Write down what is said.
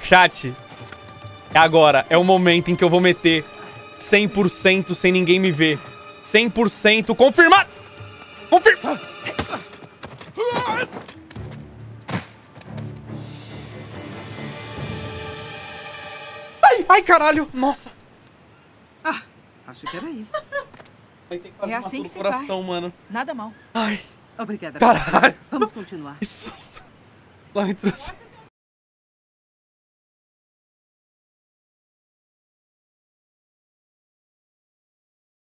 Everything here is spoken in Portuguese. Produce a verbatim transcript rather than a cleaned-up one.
Chat, é agora. É o momento em que eu vou meter cem por cento sem ninguém me ver. cem por cento confirmado. Confirma. Ai, ai, caralho. Nossa. Ah, acho que era isso. Vai ter que fazer É uma assim que se coração, faz. mano. Nada mal. Ai, Obrigada. caralho. Vamos continuar. Que susto. Lá me trouxe.